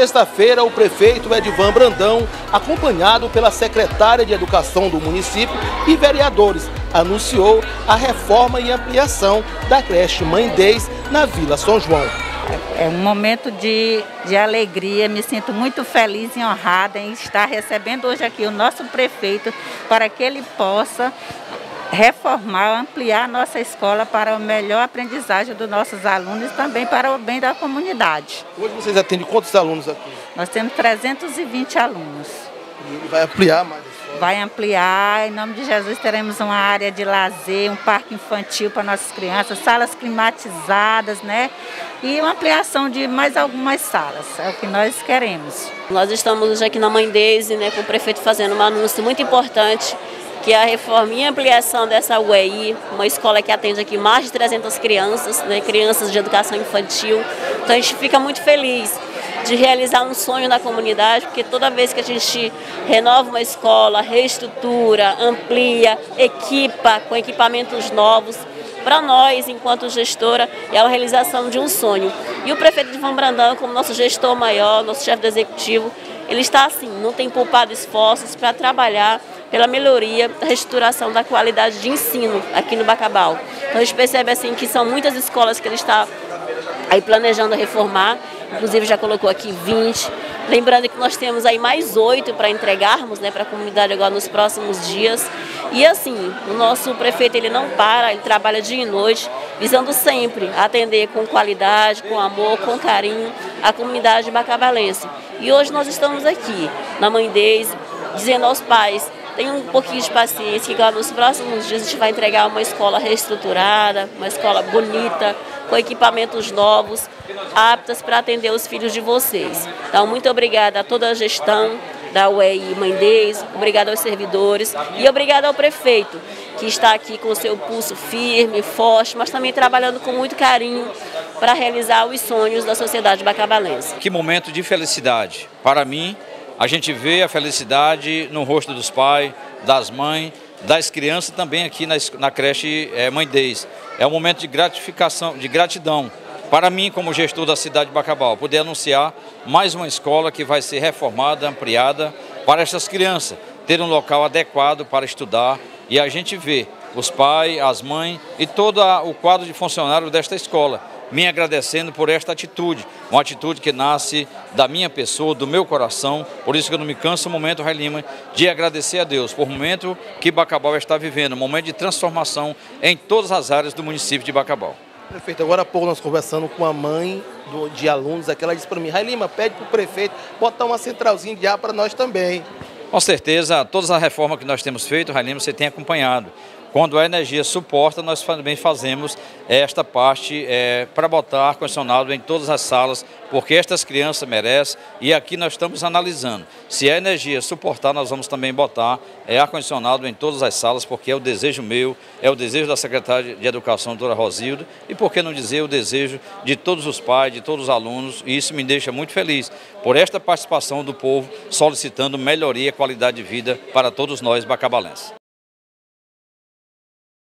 sexta-feira, o prefeito Edivan Brandão, acompanhado pela secretária de Educação do município e vereadores, anunciou a reforma e ampliação da creche Mãe Deis na Vila São João. É um momento de alegria, me sinto muito feliz e honrada em estar recebendo hoje aqui o nosso prefeito para que ele possa reformar, ampliar a nossa escola para a melhor aprendizagem dos nossos alunos e também para o bem da comunidade. Hoje vocês atendem quantos alunos aqui? Nós temos 320 alunos. E vai ampliar mais a escola? Vai ampliar, em nome de Jesus teremos uma área de lazer, um parque infantil para nossas crianças, salas climatizadas, né? E uma ampliação de mais algumas salas, é o que nós queremos. Nós estamos hoje aqui na Mãe Deis, né, com o prefeito fazendo um anúncio muito importante, que é a reforma e ampliação dessa UEI, uma escola que atende aqui mais de 300 crianças, né, crianças de educação infantil. Então a gente fica muito feliz de realizar um sonho na comunidade, porque toda vez que a gente renova uma escola, reestrutura, amplia, equipa com equipamentos novos, para nós, enquanto gestora, é a realização de um sonho. E o prefeito Edivan Brandão, como nosso gestor maior, nosso chefe do executivo, ele está assim, não tem poupado esforços para trabalhar pela melhoria da reestruturação da qualidade de ensino aqui no Bacabal. Então a gente percebe assim que são muitas escolas que ele está aí planejando reformar, inclusive já colocou aqui 20. Lembrando que nós temos aí mais 8 para entregarmos, né, para a comunidade agora nos próximos dias. E assim, o nosso prefeito ele não para, ele trabalha dia e noite, visando sempre atender com qualidade, com amor, com carinho a comunidade bacabalense. E hoje nós estamos aqui na Mãe Deis, dizendo aos pais: tenham um pouquinho de paciência, que agora nos próximos dias a gente vai entregar uma escola reestruturada, uma escola bonita, com equipamentos novos, aptas para atender os filhos de vocês. Então, muito obrigada a toda a gestão da UEI Mãe Deis, obrigada aos servidores e obrigada ao prefeito, que está aqui com o seu pulso firme, forte, mas também trabalhando com muito carinho para realizar os sonhos da sociedade bacabalense. Que momento de felicidade. Para mim, a gente vê a felicidade no rosto dos pais, das mães, das crianças também aqui na creche Mãe Deis. É um momento de gratificação, de gratidão para mim como gestor da cidade de Bacabal, poder anunciar mais uma escola que vai ser reformada, ampliada para essas crianças, ter um local adequado para estudar. E a gente vê os pais, as mães e todo o quadro de funcionários desta escola me agradecendo por esta atitude, uma atitude que nasce da minha pessoa, do meu coração. Por isso que eu não me canso no momento, Rai Lima, de agradecer a Deus por um momento que Bacabal está vivendo, um momento de transformação em todas as áreas do município de Bacabal. Prefeito, agora há pouco nós conversando com a mãe de alunos, aquela disse para mim: Rai Lima, pede para o prefeito botar uma centralzinha de ar para nós também. Com certeza, todas as reformas que nós temos feito, Rai Lima, você tem acompanhado. Quando a energia suporta, nós também fazemos esta parte para botar ar-condicionado em todas as salas, porque estas crianças merecem, e aqui nós estamos analisando. Se a energia suportar, nós vamos também botar ar-condicionado em todas as salas, porque é o desejo meu, é o desejo da secretária de Educação, doutora Rosilda, e por que não dizer o desejo de todos os pais, de todos os alunos, e isso me deixa muito feliz por esta participação do povo solicitando melhoria e qualidade de vida para todos nós bacabalenses.